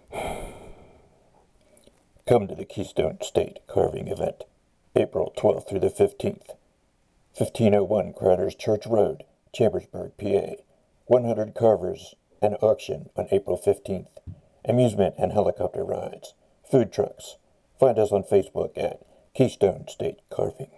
Come to the Keystone State Carving Event, April 12th through the 15th. 1501 Crowder's Church Road, Chambersburg, PA. 100 carvers, an auction on April 15th. Amusement and helicopter rides. Food trucks. Find us on Facebook at Keystone State Carving.